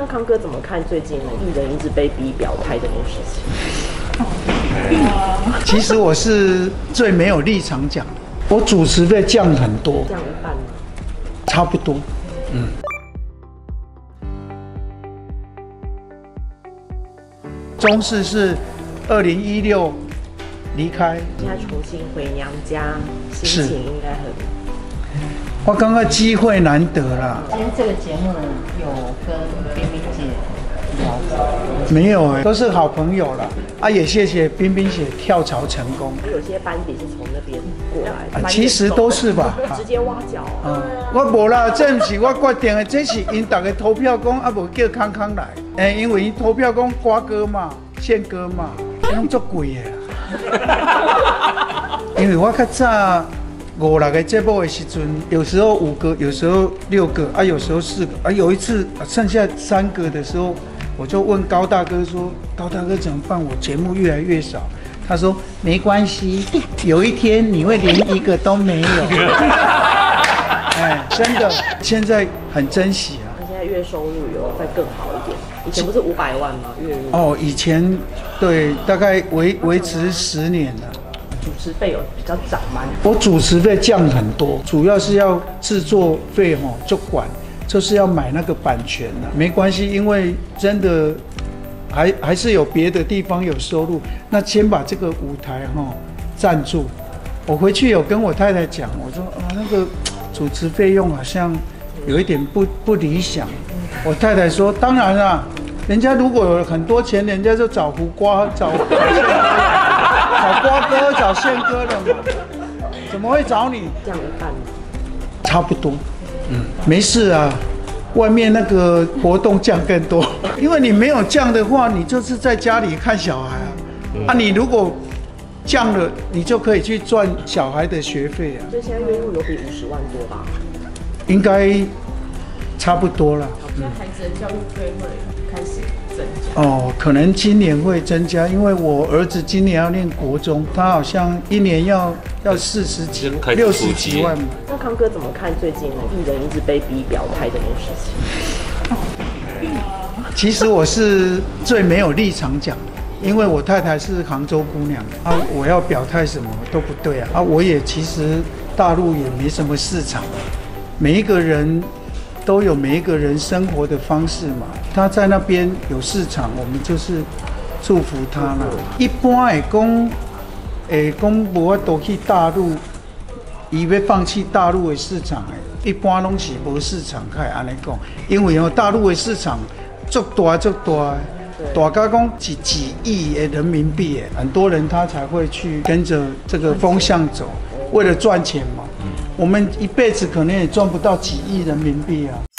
那康哥怎么看最近艺人一直被逼表态这件事情？ 其实我是最没有立场讲的，我主持费降很多， 降一半吗？ 差不多。中视是2016离开， 现在重新回娘家，心情应该很…… 我刚刚机会难得啦。 今天这个节目有跟冰冰姐聊过？ 没有都是好朋友啦。也谢谢冰冰姐跳槽成功。 有些班底是从那边过来的， 其实都是吧。 直接挖角。 我无啦，这不是我决定的，这是因大家投票讲无叫康康来。因为因投票讲瓜哥嘛、宪哥嘛，拢足贵的啦。因为我较早5、6个节目的时阵，有时候5个，有时候6个，有时候4个，有一次剩下3个的时候，我就问高大哥说：“高大哥怎么办？我节目越来越少。”他说：“没关系，有一天你会连1个都没有。”真的，现在很珍惜啊。 他现在月收入有再更好一点，以前不是500万吗？月入？ 以前对，大概维持10年了。 主持费有比较涨吗？ 我主持费降很多，主要是要制作费就管，就是要买那个版权了。没关系，因为真的还是有别的地方有收入。那先把这个舞台赞助。我回去有跟我太太讲，我说那个主持费用好像有一点不理想。我太太说，当然啦，人家如果有很多钱，人家就找胡瓜、找瓜哥、找宪哥了嘛，怎么会找你？ 降一半， 差不多。没事啊，外面那个活动降更多，因为你没有降的话，你就是在家里看小孩啊。你如果降了，你就可以去赚小孩的学费啊。 所以现在月入有比50万多吧？ 应该差不多了。 现在孩子的教育费会开始增加。 可能今年会增加，因为我儿子今年要念国中，他好像一年要40几、60几万嘛。 那康哥怎么看最近艺人一直被逼表态这件事情？ 其实我是最没有立场讲的。因为我太太是杭州姑娘我要表态什么都不对啊！我也其实大陆也没什么市场，每一个人都有每一个人生活的方式嘛。他在那边有市场，我们就是祝福他了。一般讲无法度去大陆，伊要放弃大陆的市场一般拢是无市场开安尼讲，因为大陆的市场足大足大。大家讲几亿的人民币，很多人他才会去跟着这个风向走，为了赚钱嘛。我们一辈子可能也赚不到几亿人民币啊。